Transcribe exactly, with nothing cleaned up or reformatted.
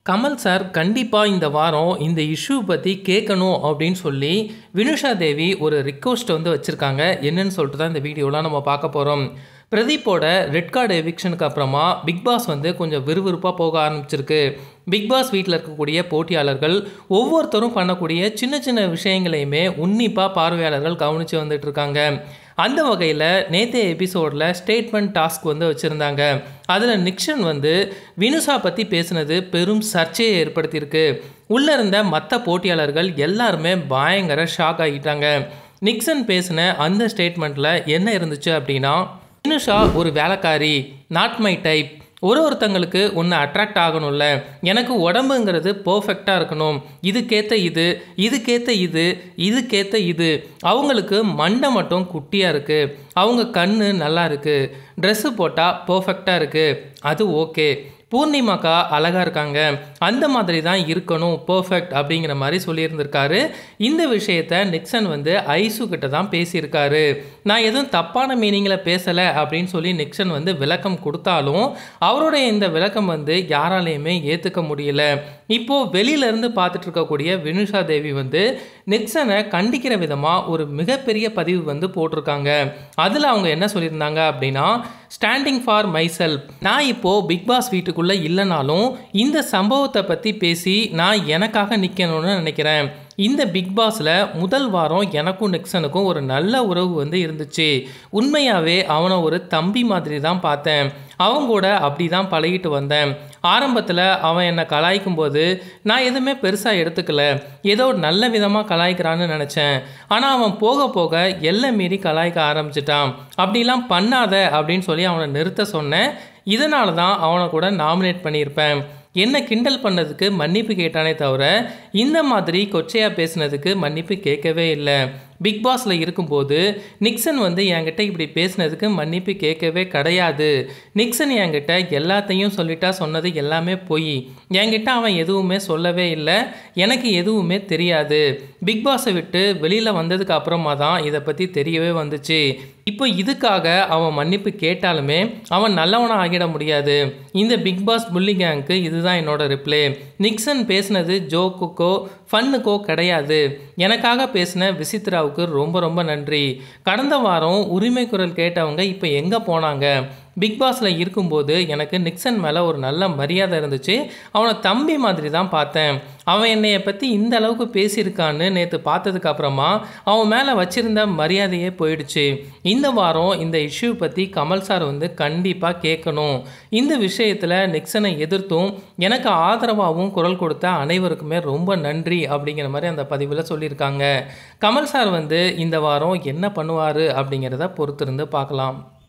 Kamal sir கண்டிப்பா இந்த வாரம் இந்த இஷ்யூ பத்தி கேட்கணும் அப்படின்னு சொல்லி வினுஷா தேவி ஒரு ரிக்வெஸ்ட் வந்து வச்சிருக்காங்க. என்னன்னு சொல்லிட்டு தான் இந்த வீடியோலாம் நம்ம பார்க்க போறோம். பிரதீப்போட ரெட் கார்டு எவிக்ஷனுக்கு அப்புறமா பிக் பாஸ் வந்து கொஞ்சம் விறுவிறுப்பாக போக ஆரம்பிச்சிருக்கு. பிக் பாஸ் வீட்டில் இருக்கக்கூடிய போட்டியாளர்கள் ஒவ்வொருத்தரும் பண்ணக்கூடிய சின்ன சின்ன விஷயங்களையுமே உன்னிப்பாக பார்வையாளர்கள் கவனித்து வந்துட்டு இருக்காங்க. அந்த வகையில் நேற்றைய எபிசோடில் ஸ்டேட்மெண்ட் டாஸ்க் வந்து வச்சுருந்தாங்க. அதில் நிக்சன் வந்து வினுஷா பற்றி பேசினது பெரும் சர்ச்சையை ஏற்படுத்தியிருக்கு. உள்ளே இருந்த மற்ற போட்டியாளர்கள் எல்லாருமே பயங்கர ஷாக் ஆகிட்டாங்க. நிக்சன் பேசின அந்த ஸ்டேட்மெண்ட்டில் என்ன இருந்துச்சு அப்படின்னா, வினுஷா ஒரு வேலைக்காரி, நாட் மை டைப். ஒரு ஒருத்தங்களுக்கு ஒன்று அட்ராக்ட் ஆகணும்ல, எனக்கு உடம்புங்கிறது பர்ஃபெக்டாக இருக்கணும், இதுக்கேற்ற இது இதுக்கேற்ற இது இதுக்கேற்ற இது. அவங்களுக்கு மண்டை மட்டும் குட்டியாக இருக்குது, அவங்க கண் நல்லா இருக்குது, ட்ரெஸ்ஸு போட்டால் பர்ஃபெக்டாக இருக்குது, அது ஓகே. பூர்ணிமாக்கா அழகாக இருக்காங்க, அந்த மாதிரி தான் இருக்கணும், பர்ஃபெக்ட் அப்படிங்கிற மாதிரி சொல்லியிருந்திருக்காரு. இந்த விஷயத்த நிக்சன் வந்து ஐசு கிட்ட தான் பேசியிருக்காரு. நான் எதுவும் தப்பான மீனிங்கில் பேசலை அப்படின்னு சொல்லி நிக்சன் வந்து விளக்கம் கொடுத்தாலும் அவருடைய இந்த விளக்கம் வந்து யாராலையுமே ஏற்றுக்க முடியல. இப்போது வெளியிலேருந்து பார்த்துட்டு இருக்கக்கூடிய வினுஷா தேவி வந்து நிக்சனை கண்டிக்கிற விதமாக ஒரு மிகப்பெரிய பதிவு வந்து போட்டிருக்காங்க. அதில் அவங்க என்ன சொல்லியிருந்தாங்க அப்படின்னா, ஸ்டாண்டிங் ஃபார் மை செல்ஃப். நான் இப்போது பிக் பாஸ் வீட்டுக்குள்ளே இல்லைனாலும் இந்த சம்பவத்தை பற்றி பேசி நான் எனக்காக நிற்கணும்னு நினைக்கிறேன். இந்த பிக் பாஸில் முதல் வாரம் எனக்கும் நிக்சனுக்கும் ஒரு நல்ல உறவு வந்து இருந்துச்சு. உண்மையாகவே அவனை ஒரு தம்பி மாதிரி தான் பார்த்தேன். அவங்கூட அப்படி தான் பழகிட்டு வந்தேன். ஆரம்பத்தில் அவன் என்னை கலாய்க்கும் போது நான் எதுவுமே பெருசாக எடுத்துக்கல, ஏதோ நல்ல விதமாக கலாய்க்கிறான்னு நினச்சேன். ஆனால் அவன் போக போக எல்லை மீறி கலாய்க்க ஆரம்பிச்சிட்டான். அப்படிலாம் பண்ணாத அப்படின்னு சொல்லி அவனை நிறுத்த சொன்னேன். இதனால தான் அவனை கூட நாமினேட் பண்ணியிருப்பேன். என்ன கிண்டல் பண்ணதுக்கு மன்னிப்பு கேட்டானே தவிர இந்த மாதிரி கொச்சையாக பேசினதுக்கு மன்னிப்பு கேட்கவே இல்லை. பிக் பாஸில் இருக்கும்போது நிக்சன் வந்து என்கிட்ட இப்படி பேசினதுக்கு மன்னிப்பு கேட்கவே கிடையாது. நிக்சன் என்கிட்ட எல்லாத்தையும் சொல்லிட்டா சொன்னது எல்லாமே பொய். என்கிட்ட அவன் எதுவுமே சொல்லவே இல்லை, எனக்கு எதுவுமே தெரியாது. பிக் பாஸை விட்டு வெளியில் வந்ததுக்கு அப்புறமா தான் இதை பற்றி தெரியவே வந்துச்சு. இப்போ இதுக்காக அவன் மன்னிப்பு கேட்டாலுமே அவன் நல்லவனாக ஆகிட முடியாது. இந்த பிக் பாஸ் புல்லி கேங்க்கு இதுதான் என்னோட ரிப்ளே. நிக்சன் பேசினது ஜோக்குக்கோ ஃபன்னுக்கோ கிடையாது. எனக்காக பேசின விசித்ராவுக்கு ரொம்ப ரொம்ப நன்றி. கடந்த வாரம் உரிமை குரல் கேட்டவங்க இப்போ எங்கே போனாங்க? பிக் பாஸில் இருக்கும்போது எனக்கு நிக்சன் மேலே ஒரு நல்ல மரியாதை இருந்துச்சு. அவனை தம்பி மாதிரி தான் பார்த்தேன். அவன் என்னைய பற்றி இந்த அளவுக்கு பேசியிருக்கான்னு நேற்று பார்த்ததுக்கு அப்புறமா அவன் மேலே வச்சிருந்த மரியாதையே போயிடுச்சு. இந்த வாரம் இந்த இஷ்யூ பற்றி கமல் சார் வந்து கண்டிப்பாக கேட்கணும். இந்த விஷயத்தில் நிக்சனை எதிர்த்தும் எனக்கு ஆதரவாகவும் குரல் கொடுத்த அனைவருக்குமே ரொம்ப நன்றி அப்படிங்கிற மாதிரி அந்த பதிவில் சொல்லியிருக்காங்க. கமல் சார் வந்து இந்த வாரம் என்ன பண்ணுவார் அப்படிங்கிறத பொறுத்திருந்து பார்க்கலாம்.